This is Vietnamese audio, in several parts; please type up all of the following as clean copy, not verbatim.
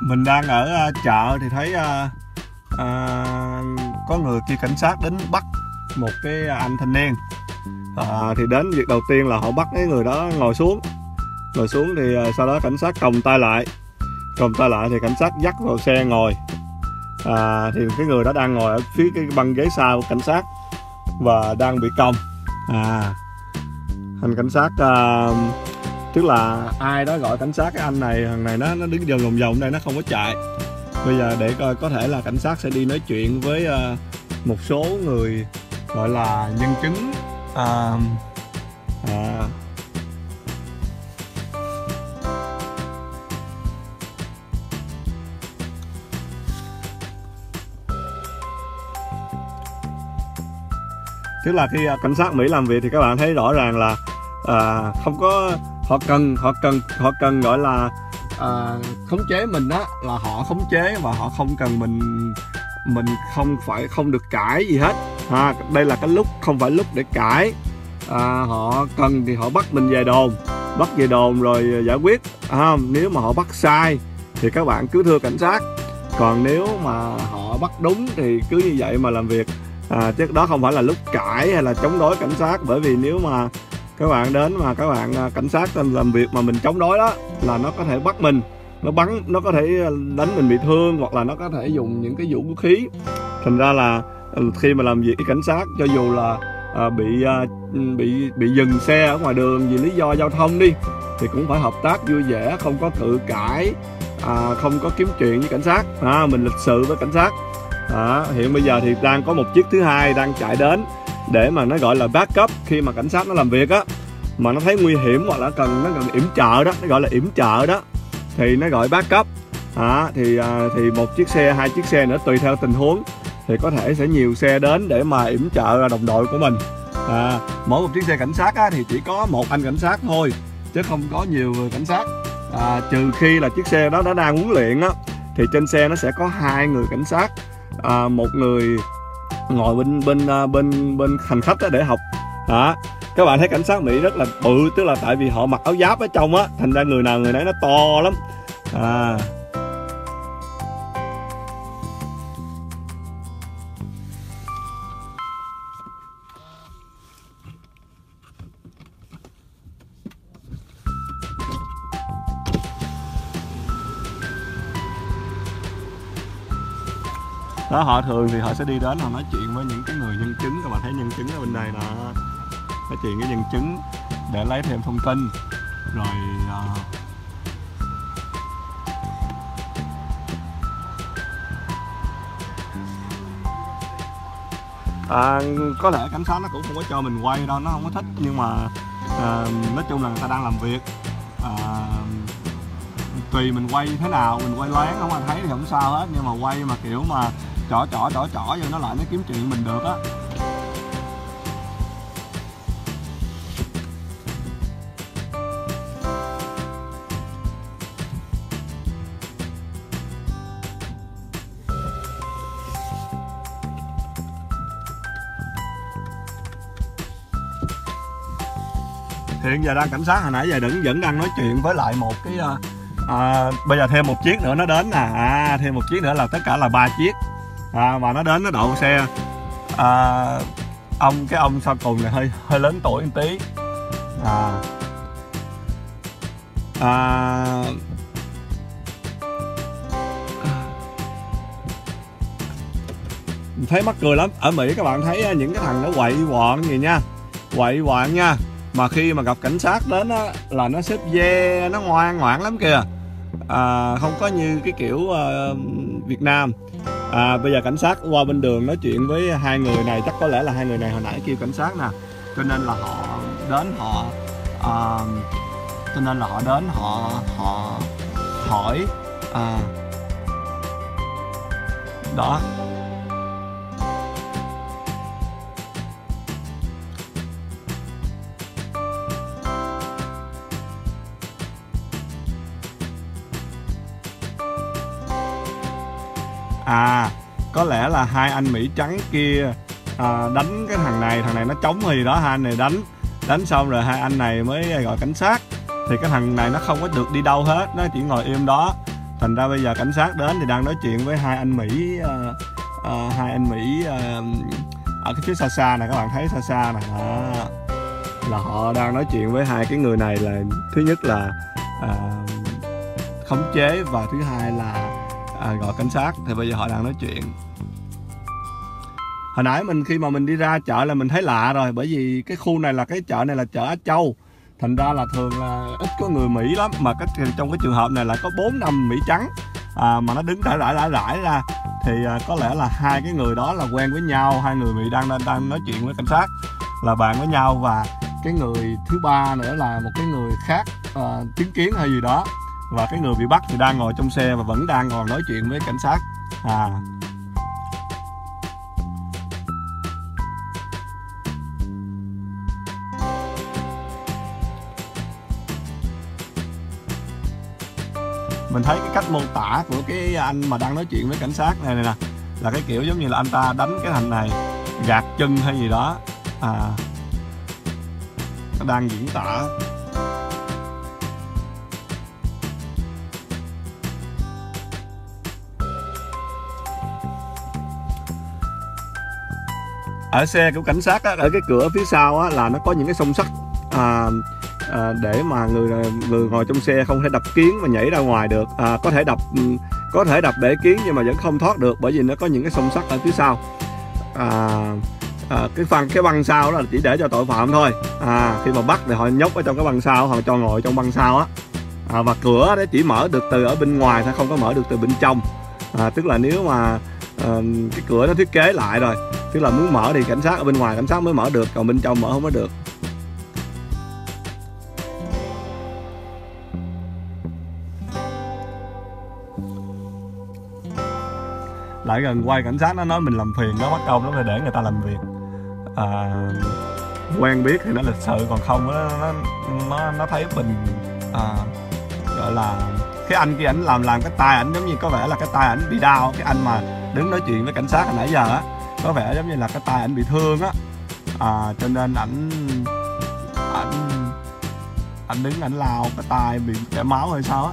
Mình đang ở chợ thì thấy có người kia cảnh sát đến bắt một cái anh thanh niên. Thì đến việc đầu tiên là họ bắt cái người đó ngồi xuống thì sau đó cảnh sát còng tay lại thì cảnh sát dắt vào xe ngồi. Thì cái người đó đang ngồi ở phía cái băng ghế sau của cảnh sát và đang bị còng. Anh cảnh sát tức là ai đó gọi cảnh sát, cái anh này thằng này nó đứng vòng vòng đây, nó không có chạy. Bây giờ để coi có thể là cảnh sát sẽ đi nói chuyện với một số người gọi là nhân chứng. Tức là khi cảnh sát Mỹ làm việc thì các bạn thấy rõ ràng là không có, họ cần gọi là khống chế mình đó, là họ khống chế và họ không cần mình không được cãi gì hết. Đây là cái lúc không phải lúc để cãi. Họ cần thì họ bắt mình về đồn rồi giải quyết. Nếu mà họ bắt sai thì các bạn cứ thưa cảnh sát, còn nếu mà họ bắt đúng thì cứ như vậy mà làm việc. Chứ đó không phải là lúc cãi hay là chống đối cảnh sát, bởi vì nếu mà các bạn đến mà các bạn cảnh sát làm việc mà mình chống đối đó là nó có thể bắt mình, nó có thể đánh mình bị thương, hoặc là nó có thể dùng những cái vũ khí. Thành ra là khi mà làm việc với cảnh sát, cho dù là bị dừng xe ở ngoài đường vì lý do giao thông đi, thì cũng phải hợp tác vui vẻ, không có cự cãi, không có kiếm chuyện với cảnh sát. Mình lịch sự với cảnh sát. Hiện bây giờ thì đang có một chiếc thứ hai đang chạy đến để mà nó gọi là backup khi mà cảnh sát nó làm việc á, mà nó thấy nguy hiểm hoặc là nó cần yểm trợ đó, nó gọi là yểm trợ đó, thì nó gọi backup. Thì một chiếc xe, hai chiếc xe nữa tùy theo tình huống, thì có thể sẽ nhiều xe đến để mà yểm trợ đồng đội của mình. Mỗi một chiếc xe cảnh sát á, thì chỉ có một anh cảnh sát thôi, chứ không có nhiều người cảnh sát. Trừ khi là chiếc xe đó nó đang huấn luyện á, thì trên xe nó sẽ có hai người cảnh sát, một người ngồi bên hành khách để học. Các bạn thấy cảnh sát Mỹ rất là bự, tức là tại vì họ mặc áo giáp ở trong á, thành ra người nào người nấy nó to lắm. Đó, họ thường thì họ sẽ đi đến, họ nói chuyện với những cái người nhân chứng. Các bạn thấy nhân chứng ở bên đây là nói chuyện với nhân chứng để lấy thêm thông tin. Rồi có lẽ cảnh sát nó cũng không có cho mình quay đâu, nó không có thích, nhưng mà nói chung là người ta đang làm việc. Tùy mình quay thế nào, mình quay loáng không ai thấy thì không sao hết, nhưng mà quay mà kiểu mà trỏ vô nó lại nó kiếm chuyện mình được á. Hiện giờ đang cảnh sát hồi nãy giờ vẫn đang nói chuyện với lại một cái bây giờ thêm một chiếc nữa nó đến nè. Thêm một chiếc nữa là tất cả là 3 chiếc. Và nó đến, nó đậu xe. Cái ông sau cùng này hơi lớn tuổi một tí. Thấy mắc cười lắm. Ở Mỹ các bạn thấy những cái thằng nó quậy quọn nha, mà khi mà gặp cảnh sát đến á, là nó xếp ve, nó ngoan ngoãn lắm kìa. Không có như cái kiểu Việt Nam. Bây giờ cảnh sát qua bên đường nói chuyện với hai người này, chắc có lẽ là hai người này hồi nãy kêu cảnh sát nè, cho nên là họ đến họ hỏi. Đó. Có lẽ là hai anh Mỹ trắng kia đánh cái thằng này nó chống gì đó, hai anh này đánh xong rồi hai anh này mới gọi cảnh sát. Thì cái thằng này nó không có được đi đâu hết, nó chỉ ngồi im đó. Thành ra bây giờ cảnh sát đến thì đang nói chuyện với hai anh Mỹ, ở cái phía xa xa này, các bạn thấy xa xa này đó, là họ đang nói chuyện với hai cái người này, là thứ nhất là khống chế và thứ hai là gọi cảnh sát. Thì bây giờ họ đang nói chuyện. Hồi nãy khi mà mình đi ra chợ là mình thấy lạ rồi, bởi vì cái khu này là cái chợ này là chợ Á Châu, thành ra là thường là ít có người Mỹ lắm, mà trong cái trường hợp này là có 4-5 Mỹ trắng mà nó đứng rải ra, thì có lẽ là hai cái người đó là quen với nhau, hai người Mỹ đang nói chuyện với cảnh sát là bạn với nhau, và cái người thứ ba nữa là một cái người khác chứng kiến hay gì đó, và cái người bị bắt thì đang ngồi trong xe và vẫn đang còn nói chuyện với cảnh sát. Mình thấy cái cách mô tả của cái anh mà đang nói chuyện với cảnh sát này nè, là cái kiểu giống như là anh ta đánh cái thằng này gạt chân hay gì đó, nó đang diễn tả. Ở xe của cảnh sát á, ở cái cửa phía sau á, là nó có những cái song sắt để mà người ngồi trong xe không thể đập kiến mà nhảy ra ngoài được. Có thể đập bể kiến nhưng mà vẫn không thoát được, bởi vì nó có những cái song sắt ở phía sau. Cái băng sau đó là chỉ để cho tội phạm thôi. Khi mà bắt thì họ nhốt ở trong cái băng sau, họ cho ngồi trong băng sau á. Và cửa đó chỉ mở được từ ở bên ngoài thôi, không có mở được từ bên trong. Tức là nếu mà cái cửa nó thiết kế lại rồi, tức là muốn mở thì cảnh sát ở bên ngoài cảnh sát mới mở được, còn bên trong mở không có được. Lại gần quay cảnh sát nó nói mình làm phiền, nó mất công nó phải để người ta làm việc. Quen biết thì nó lịch sự, còn không nó thấy mình gọi là cái anh kia ảnh làm cái tay ảnh giống như có vẻ là cái tay ảnh bị đau. Cái anh mà đứng nói chuyện với cảnh sát hồi nãy giờ á, có vẻ giống như là cái tay ảnh bị thương á, cho nên ảnh đứng ảnh lao cái tay bị chảy máu hay sao á.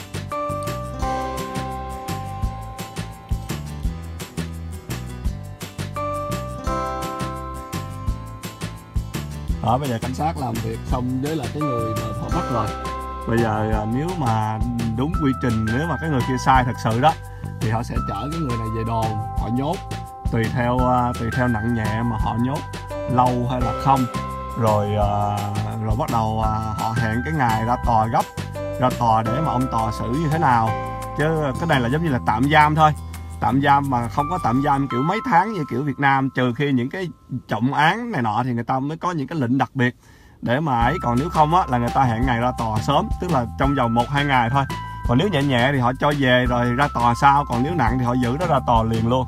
Bây giờ cảnh sát làm việc xong với lại cái người mà họ bắt rồi. Bây giờ nếu mà đúng quy trình, nếu mà cái người kia sai thật sự đó, thì họ sẽ chở cái người này về đồn, họ nhốt tùy theo nặng nhẹ mà họ nhốt lâu hay là không. Rồi bắt đầu họ hẹn cái ngày ra tòa gấp, ra tòa để mà ông tòa xử như thế nào. Chứ cái này là giống như là tạm giam thôi. Tạm giam mà không có tạm giam kiểu mấy tháng như kiểu Việt Nam, trừ khi những cái trọng án này nọ thì người ta mới có những cái lệnh đặc biệt để mà ấy. Còn nếu không á là người ta hẹn ngày ra tòa sớm, tức là trong vòng 1-2 ngày thôi. Còn nếu nhẹ nhẹ thì họ cho về rồi ra tòa sau, còn nếu nặng thì họ giữ nó ra tòa liền luôn.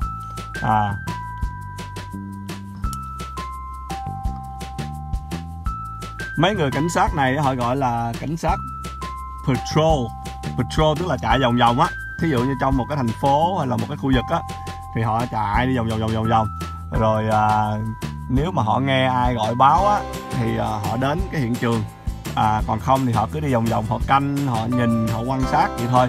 Mấy người cảnh sát này họ gọi là cảnh sát patrol, tức là chạy vòng vòng á. Thí dụ như trong một cái thành phố hay là một cái khu vực á, thì họ chạy đi vòng. Rồi nếu mà họ nghe ai gọi báo á, thì họ đến cái hiện trường. Còn không thì họ cứ đi vòng, họ canh, họ nhìn, họ quan sát vậy thôi.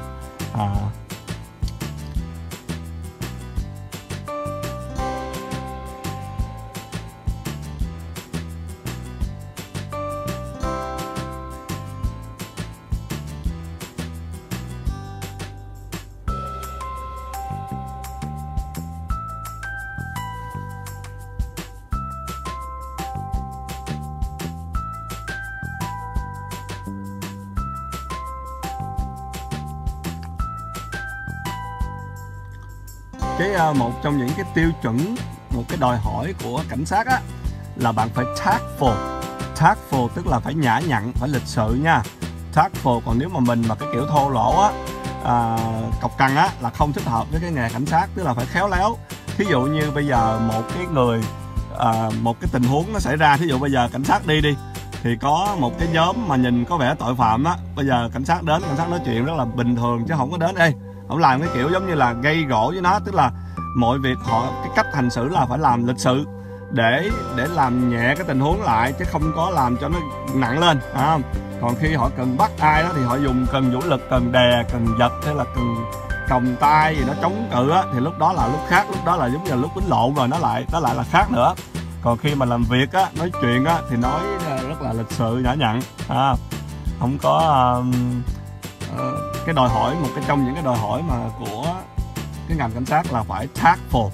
Một trong những cái tiêu chuẩn, một cái đòi hỏi của cảnh sát á, là bạn phải tactful, tức là phải nhã nhặn, phải lịch sự nha. Tactful. Còn nếu mà mình mà cái kiểu thô lỗ á, cọc cằn á, là không thích hợp với cái nghề cảnh sát, tức là phải khéo léo. Thí dụ như bây giờ một cái tình huống nó xảy ra, thí dụ bây giờ cảnh sát đi thì có một cái nhóm mà nhìn có vẻ tội phạm á, bây giờ cảnh sát đến, cảnh sát nói chuyện rất là bình thường chứ không có đến không làm cái kiểu giống như là gây gổ với nó. Tức là mọi việc cái cách hành xử là phải làm lịch sự để làm nhẹ cái tình huống lại, chứ không có làm cho nó nặng lên, phải không? Còn khi họ cần bắt ai đó thì họ dùng cần vũ lực, cần đè, cần giật hay là cần còng tay gì đó chống cự á, thì lúc đó là lúc khác, lúc đó là giống như là lúc đánh lộn rồi, nó lại là khác nữa. Còn khi mà làm việc á, nói chuyện á thì nói rất là lịch sự, nhã nhặn, không có cái đòi hỏi, một cái trong những cái đòi hỏi mà của cái ngành cảnh sát là phải tactful.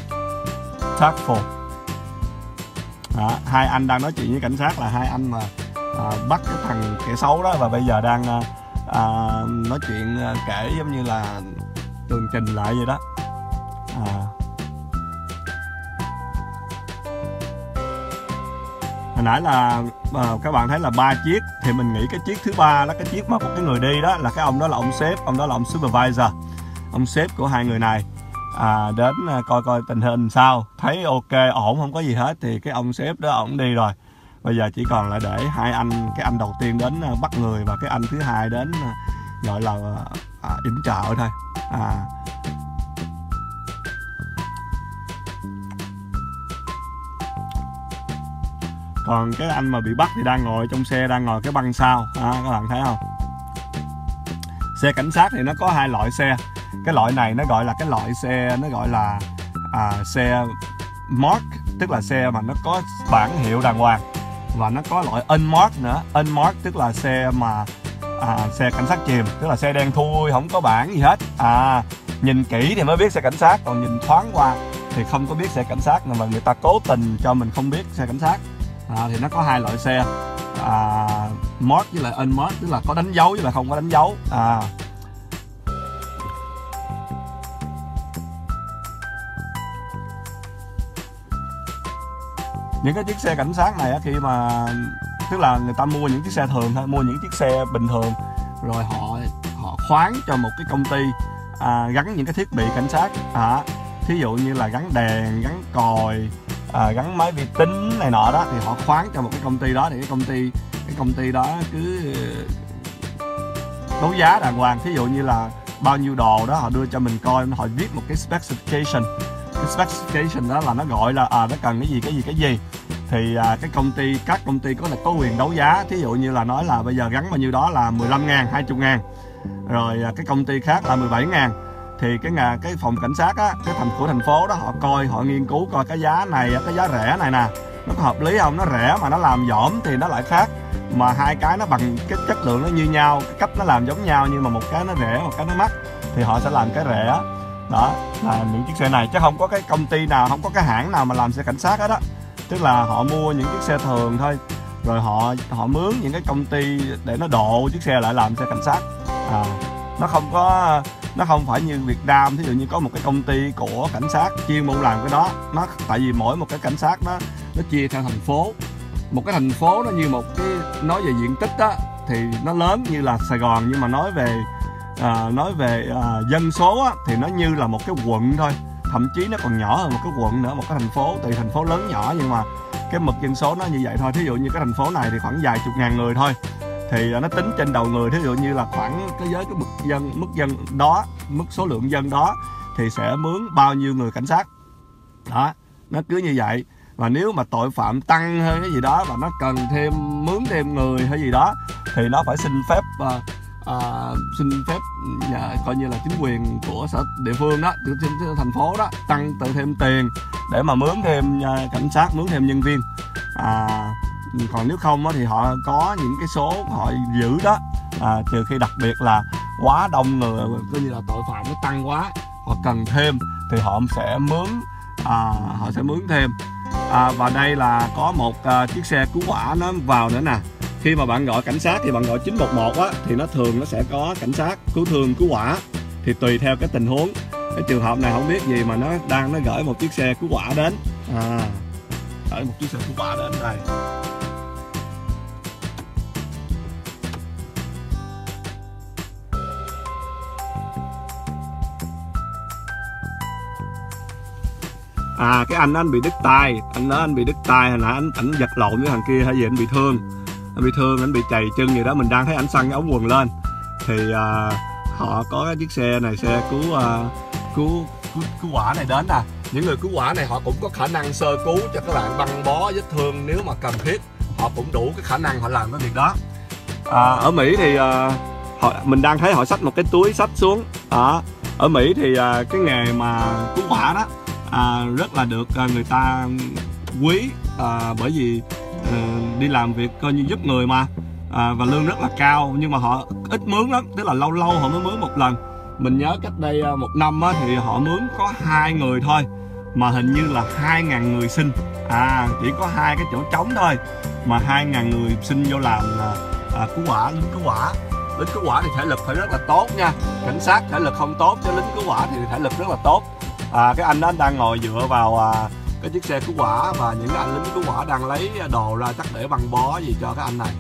Hai anh đang nói chuyện với cảnh sát là hai anh mà bắt cái thằng kẻ xấu đó, và bây giờ đang nói chuyện kể giống như là tường trình lại vậy đó. Hồi nãy là các bạn thấy là 3 chiếc, thì mình nghĩ cái chiếc thứ ba đó, cái chiếc mà một cái người đi đó, là cái ông đó là ông sếp, ông đó là ông supervisor, ông sếp của hai người này. Đến coi tình hình sao, thấy ok ổn không có gì hết thì cái ông sếp đó ổng đi rồi. Bây giờ chỉ còn lại để hai anh, cái anh đầu tiên đến bắt người và cái anh thứ hai đến gọi là yểm trợ thôi. Còn cái anh mà bị bắt thì đang ngồi trong xe, đang ngồi cái băng sau, các bạn thấy không? Xe cảnh sát thì nó có hai loại xe. Cái loại này nó gọi là cái loại xe, nó gọi là xe mark, tức là xe mà nó có bản hiệu đàng hoàng. Và nó có loại unmarked nữa. Unmarked tức là xe mà xe cảnh sát chìm, tức là xe đen thui, không có bản gì hết. Nhìn kỹ thì mới biết xe cảnh sát, còn nhìn thoáng qua thì không có biết xe cảnh sát, mà người ta cố tình cho mình không biết xe cảnh sát. Thì nó có hai loại xe, marked với lại unmarked, tức là có đánh dấu với lại không có đánh dấu. Những cái chiếc xe cảnh sát này khi mà, tức là người ta mua những chiếc xe thường thôi, mua những chiếc xe bình thường, rồi họ khoán cho một cái công ty gắn những cái thiết bị cảnh sát, thí dụ như là gắn đèn, gắn còi, gắn máy vi tính này nọ đó, thì họ khoán cho một cái công ty đó, thì cái công ty đó cứ đấu giá đàng hoàng. Thí dụ như là bao nhiêu đồ đó họ đưa cho mình coi, họ viết một cái specification. Cái specification đó là nó gọi là nó cần cái gì thì các công ty có quyền đấu giá. Thí dụ như là nói là bây giờ gắn bao nhiêu đó là 15.000, 20.000, rồi cái công ty khác là 17.000, thì cái phòng cảnh sát á, cái thành phố đó họ coi, họ nghiên cứu coi cái giá này, cái giá rẻ này nè, nó có hợp lý không. Nó rẻ mà nó làm dỏm thì nó lại khác, mà hai cái nó bằng cái chất lượng nó như nhau, cái cách nó làm giống nhau, nhưng mà một cái nó rẻ, một cái nó mắc, thì họ sẽ làm cái rẻ. Đó là những chiếc xe này, chứ không có cái công ty nào, không có cái hãng nào mà làm xe cảnh sát hết á. Tức là họ mua những chiếc xe thường thôi, rồi họ mướn những cái công ty để nó độ chiếc xe lại làm xe cảnh sát. Nó không phải như Việt Nam, thí dụ như có một cái công ty của cảnh sát chuyên môn làm cái đó. Nó tại vì mỗi một cái cảnh sát nó chia theo thành phố. Một cái thành phố nó như một cái, nói về diện tích á thì nó lớn như là Sài Gòn, nhưng mà nói về dân số á, thì nó như là một cái quận thôi, thậm chí nó còn nhỏ hơn một cái quận nữa, một cái thành phố. Tùy thành phố lớn nhỏ, nhưng mà cái mực dân số nó như vậy thôi. Thí dụ như cái thành phố này thì khoảng vài chục ngàn người thôi, thì nó tính trên đầu người. Thí dụ như là khoảng cái mức dân đó, mức số lượng dân đó thì sẽ mướn bao nhiêu người cảnh sát đó, nó cứ như vậy. Và nếu mà tội phạm tăng hơn cái gì đó và nó cần mướn thêm người hay gì đó, thì nó phải xin phép coi như là chính quyền của sở địa phương đó, thành phố đó, tăng thêm tiền để mà mướn thêm cảnh sát, mướn thêm nhân viên. Còn nếu không thì họ có những cái số họ giữ đó, trừ khi đặc biệt là quá đông người, coi như là tội phạm nó tăng quá, họ cần thêm thì họ sẽ mướn thêm. Và đây là có một chiếc xe cứu hỏa nó vào nữa nè. Khi mà bạn gọi cảnh sát thì bạn gọi 911 á, thì nó thường nó sẽ có cảnh sát, cứu thương, cứu hỏa, thì tùy theo cái tình huống. Cái trường hợp này không biết gì mà nó gửi một chiếc xe cứu hỏa đến, gửi một chiếc xe cứu hỏa đến đây. Cái anh đó anh bị đứt tay, anh bị đứt tay, hồi nãy anh giật lộn với thằng kia hay gì, anh bị thương, anh bị chày chân gì đó. Mình đang thấy anh xăng cái ống quần lên, thì họ có cái chiếc xe này, xe cứu hỏa này đến nè. Những người cứu hỏa này họ cũng có khả năng sơ cứu cho các bạn, băng bó vết thương nếu mà cần thiết, họ cũng đủ cái khả năng họ làm cái việc đó. Ở Mỹ thì mình đang thấy họ xách một cái túi xách xuống. Ở Mỹ thì cái nghề mà cứu hỏa đó rất là được người ta quý, bởi vì đi làm việc coi như giúp người mà, và lương rất là cao, nhưng mà họ ít mướn lắm, tức là lâu lâu họ mới mướn một lần. Mình nhớ cách đây 1 năm thì họ mướn có 2 người thôi, mà hình như là 2.000 người xin, chỉ có 2 cái chỗ trống thôi mà 2.000 người xin vô làm cứu hỏa, lính cứu hỏa. Lính cứu hỏa thì thể lực phải rất là tốt nha, cảnh sát thể lực không tốt, chứ lính cứu hỏa thì thể lực rất là tốt. Cái anh đó đang ngồi dựa vào cái chiếc xe cứu hỏa, và những cái anh lính cứu hỏa đang lấy đồ ra chắc để băng bó gì cho cái anh này.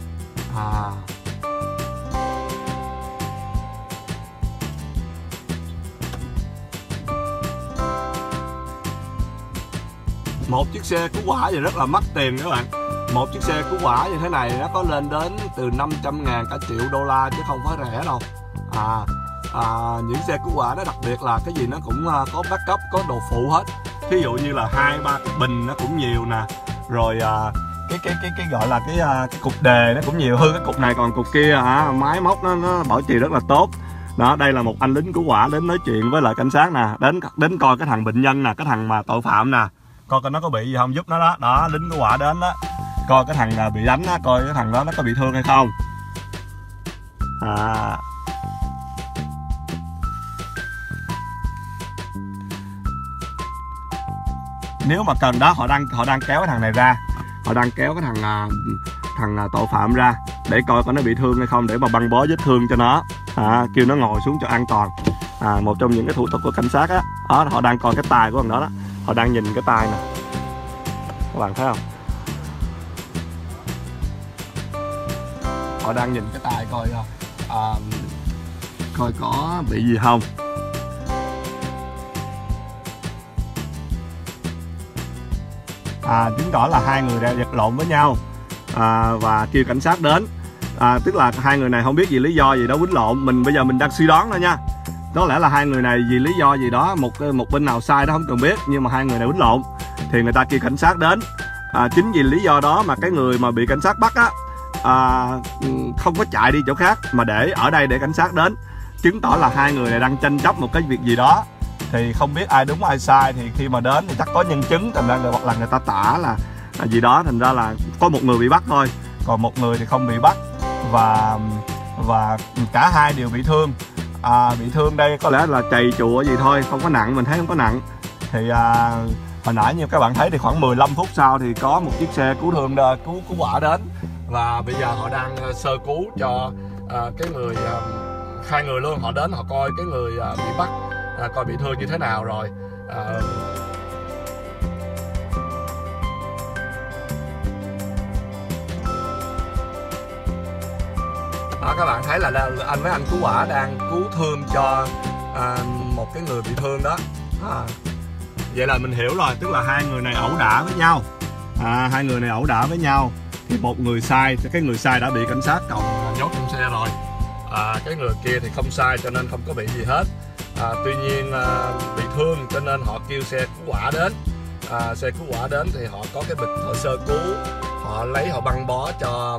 Một chiếc xe cứu hỏa thì rất là mắc tiền các bạn. Một chiếc xe cứu hỏa như thế này nó có lên đến từ 500.000 cả triệu đô la, chứ không phải rẻ đâu. Những xe cứu hỏa nó đặc biệt là cái gì nó cũng có backup, có đồ phụ hết. Thí dụ như là 2-3 cái bình nó cũng nhiều nè, rồi cái gọi là cái cục đề nó cũng nhiều, hư cái cục này còn cục kia máy móc nó bảo trì rất là tốt. Đó, đây là một anh lính cứu hỏa đến nói chuyện với lại cảnh sát nè, đến coi cái thằng bệnh nhân nè, cái thằng mà tội phạm nè, coi nó có bị gì không, giúp nó đó. Đó, lính cứu hỏa đến đó, coi cái thằng bị đánh đó, coi cái thằng đó nó có bị thương hay không. Nếu mà cần đó, họ đang kéo cái thằng này ra, họ đang kéo cái thằng tội phạm ra để coi nó bị thương hay không, để mà băng bó vết thương cho nó, kêu nó ngồi xuống cho an toàn. Một trong những cái thủ tục của cảnh sát á, họ đang coi cái tay của thằng đó, họ đang nhìn cái tay nè, các bạn thấy không? Họ đang nhìn cái tay coi coi có bị gì không. Chứng tỏ là 2 người đang vật lộn với nhau, và kêu cảnh sát đến. Tức là 2 người này không biết vì lý do gì đó quýnh lộn. Bây giờ mình đang suy đoán thôi nha, có lẽ là 2 người này vì lý do gì đó, một bên nào sai đó không cần biết, nhưng mà 2 người này quýnh lộn thì người ta kêu cảnh sát đến. Chính vì lý do đó mà cái người mà bị cảnh sát bắt á, không có chạy đi chỗ khác mà để ở đây để cảnh sát đến, chứng tỏ là 2 người này đang tranh chấp một cái việc gì đó. Thì không biết ai đúng ai sai, thì khi mà đến thì chắc có nhân chứng, thành ra hoặc là người ta tả là gì đó, thành ra là có một người bị bắt thôi, còn một người thì không bị bắt, và cả hai đều bị thương. Bị thương đây có lẽ là trầy chùa gì thôi, không có nặng, mình thấy không có nặng. Thì hồi nãy như các bạn thấy thì khoảng 15 phút sau thì có một chiếc xe cứu thương cứu hỏa đến, và bây giờ họ đang sơ cứu cho cái người 2 người luôn. Họ đến họ coi cái người bị bắt, coi bị thương như thế nào rồi. Các bạn thấy là mấy anh cứu hỏa đang cứu thương cho một cái người bị thương đó. Vậy là mình hiểu rồi, tức là 2 người này ẩu đả với nhau. 2 người này ẩu đả với nhau thì một người sai, cái người sai đã bị cảnh sát còng nhốt trong xe rồi. Cái người kia thì không sai cho nên không có bị gì hết. Tuy nhiên bị thương cho nên họ kêu xe cứu hỏa đến. Xe cứu hỏa đến thì họ có cái bịch họ sơ cứu, họ lấy họ băng bó cho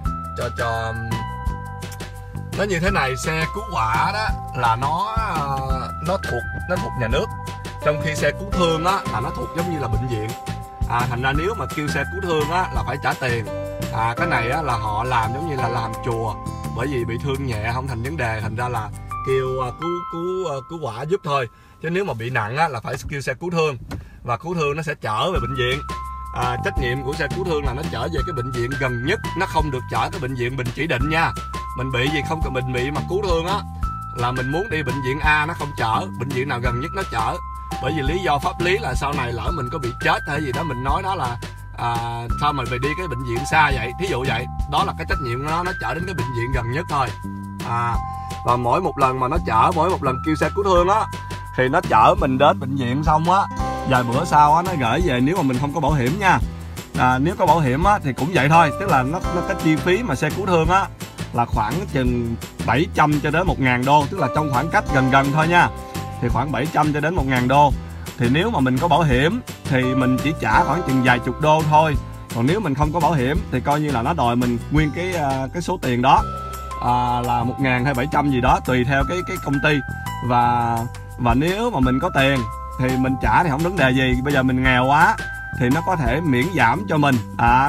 nó như thế này. Xe cứu hỏa đó là nó thuộc nhà nước, trong khi xe cứu thương á là nó thuộc giống như là bệnh viện. Thành ra nếu mà kêu xe cứu thương á là phải trả tiền. Cái này á là họ làm giống như là làm chùa, bởi vì bị thương nhẹ không thành vấn đề, thành ra là kêu cứu hỏa giúp thôi. Chứ nếu mà bị nặng á là phải kêu xe cứu thương, và cứu thương nó sẽ chở về bệnh viện. Trách nhiệm của xe cứu thương là nó chở về cái bệnh viện gần nhất, nó không được chở cái bệnh viện mình chỉ định nha. Mình bị gì không cần, mình bị mà cứu thương á là mình muốn đi bệnh viện A nó không chở, bệnh viện nào gần nhất nó chở. Bởi vì lý do pháp lý là sau này lỡ mình có bị chết hay gì đó, mình nói đó là sao mà phải đi cái bệnh viện xa vậy, thí dụ vậy. Đó là cái trách nhiệm của nó chở đến cái bệnh viện gần nhất thôi. Và mỗi một lần mà nó chở, mỗi một lần kêu xe cứu thương á thì nó chở mình đến bệnh viện xong á, vài bữa sau á nó gửi về, nếu mà mình không có bảo hiểm nha. Nếu có bảo hiểm á thì cũng vậy thôi, tức là nó cái chi phí mà xe cứu thương á là khoảng chừng 700 cho đến 1.000 đô, tức là trong khoảng cách gần thôi nha, thì khoảng 700 cho đến 1.000 đô. Thì nếu mà mình có bảo hiểm thì mình chỉ trả khoảng chừng vài chục đô thôi. Còn nếu mình không có bảo hiểm thì coi như là nó đòi mình nguyên cái số tiền đó. là 1.000 hay 700 gì đó tùy theo cái công ty. Và nếu mà mình có tiền thì mình trả thì không vấn đề gì. Bây giờ mình nghèo quá thì nó có thể miễn giảm cho mình,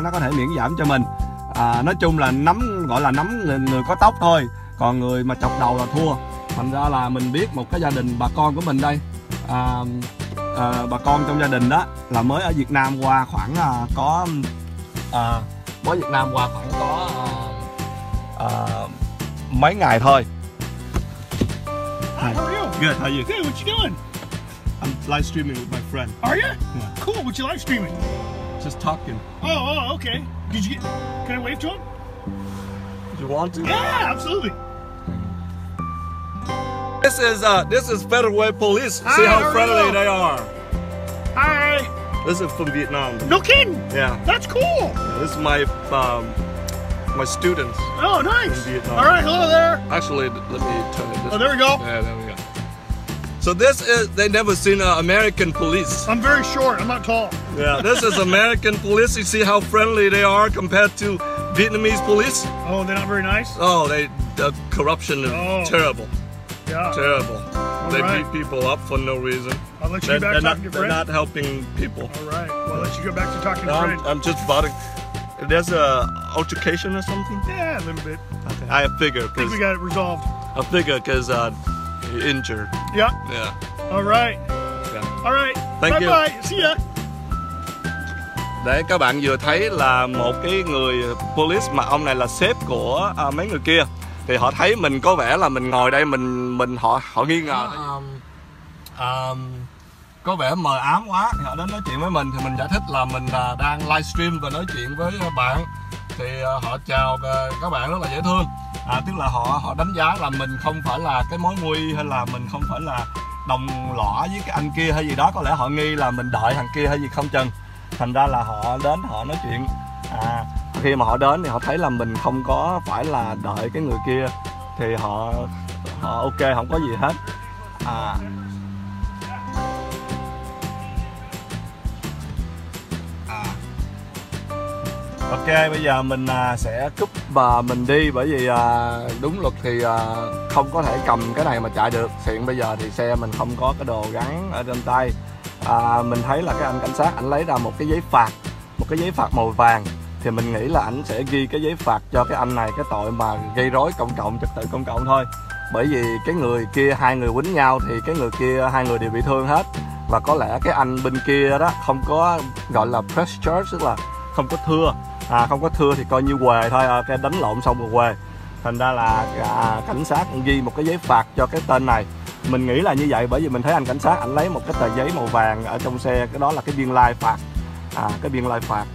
nói chung là gọi là nắm người có tóc thôi, còn người mà chọc đầu là thua. Thành ra là mình biết một cái gia đình bà con của mình đây, bà con trong gia đình đó là mới ở Việt Nam qua khoảng mấy ngày thôi. Hi, how are you? Good, how are you? Good, what you doing? I'm live streaming with my friend. Are you? Yeah. Cool, what you live streaming? Just talking. Oh, okay. Can I wave to him? Do you want to? Yeah, absolutely. This is Federal Way Police. Hi, See how how are friendly you? they are. Hi. This is from Vietnam. No kidding. Yeah. That's cool. This is my students Oh, nice. in Vietnam. All right, hello there. Actually, let me turn it this Oh, there we go. Yeah, there we go. So they never seen American police. I'm very short. I'm not tall. Yeah, this is American police. You see how friendly they are compared to Vietnamese police? Oh, they're not very nice? Oh, the corruption is terrible. Yeah. Terrible. They right. beat people up for no reason. I'll let you get back to talking to your They're friend. not helping people. All right. Well, I'll let you go back to talking to No, your friend. I'm just about to. There's a altercation or something. Yeah, a little bit. Okay. I figure I think we got it resolved. because you're injured. Yeah. Yeah. All right. Yeah. All right. Thank you. Bye-bye. See ya. Để các bạn vừa thấy là một cái người police mà ông này là sếp của mấy người kia, thì họ thấy mình có vẻ là mình ngồi đây họ nghi ngờ có vẻ mờ ám quá, thì họ đến nói chuyện với mình, thì mình giải thích là mình đang livestream và nói chuyện với bạn, thì họ chào các bạn rất là dễ thương. Tức là họ đánh giá là mình không phải là cái mối nguy, hay là mình không phải là đồng lõa với cái anh kia hay gì đó, có lẽ họ nghi là mình đợi thằng kia hay gì không chừng. Thành ra là họ đến họ nói chuyện. Khi mà họ đến thì họ thấy là mình không có phải là đợi cái người kia, thì họ ok, không có gì hết. Ok, bây giờ mình sẽ cúp và mình đi, bởi vì đúng luật thì không có thể cầm cái này mà chạy được. Hiện bây giờ thì xe mình không có cái đồ gắn ở trên tay. Mình thấy là cái anh cảnh sát ảnh lấy ra một cái giấy phạt màu vàng, thì mình nghĩ là ảnh sẽ ghi cái giấy phạt cho cái anh này cái tội mà gây rối công cộng, trật tự công cộng thôi. Bởi vì cái người kia, hai người quýnh nhau thì cái người kia hai người đều bị thương hết, và có lẽ cái anh bên kia đó không có gọi là press charge, tức là không có thưa. Không có thưa thì coi như què thôi, cái đánh lộn xong rồi què. Thành ra là cảnh sát ghi một cái giấy phạt cho cái tên này. Mình nghĩ là như vậy, bởi vì mình thấy anh cảnh sát ảnh lấy một cái tờ giấy màu vàng ở trong xe, cái đó là cái biên lai phạt. Cái biên lai phạt.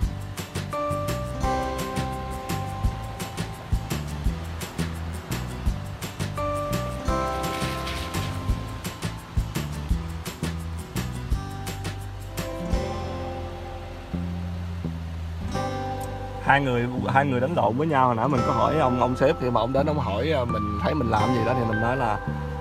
Hai người đánh lộn với nhau. Hồi nãy mình có hỏi ông sếp, khi mà ông đến ông hỏi mình thấy mình làm gì đó, thì mình nói là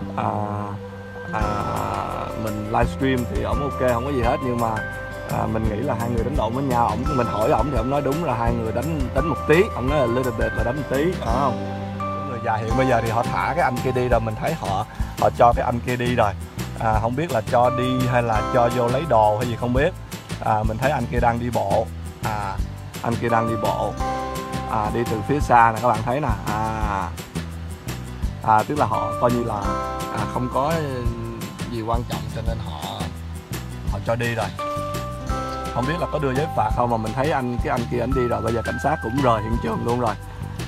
mình livestream, thì ổng ok, không có gì hết. Nhưng mà mình nghĩ là hai người đánh lộn với nhau. Mình hỏi ổng thì ổng nói đúng là hai người đánh một tí. Ổng nói là little bit là đánh một tí, phải không? Người già hiện bây giờ thì họ thả cái anh kia đi rồi, mình thấy họ cho cái anh kia đi rồi. Không biết là cho đi hay là cho vô lấy đồ hay gì không biết. Mình thấy anh kia đang đi bộ. Anh kia đang đi bộ, đi từ phía xa nè, các bạn thấy nè. Tức là họ coi như là không có gì quan trọng, cho nên họ cho đi rồi. Không biết là có đưa giấy phạt không, mà mình thấy cái anh kia anh đi rồi. Bây giờ cảnh sát cũng rời hiện trường luôn rồi.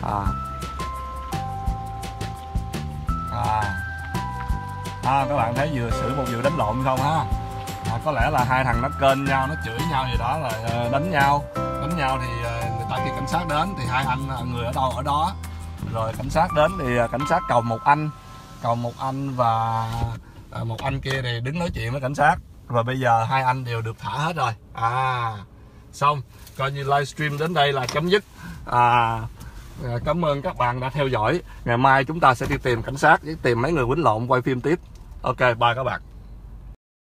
Các bạn thấy vừa xử một vụ đánh lộn không ha? Có lẽ là hai thằng nó kênh nhau, nó chửi nhau gì đó, rồi đánh nhau thì người ta kêu cảnh sát đến, thì hai anh người ở đâu ở đó, rồi cảnh sát đến thì cảnh sát cầu một anh và một anh kia thì đứng nói chuyện với cảnh sát, và bây giờ hai anh đều được thả hết rồi. Xong, coi như livestream đến đây là chấm dứt. Cảm ơn các bạn đã theo dõi. Ngày mai chúng ta sẽ đi tìm cảnh sát với tìm mấy người quýnh lộn, quay phim tiếp. Ok, bye các bạn.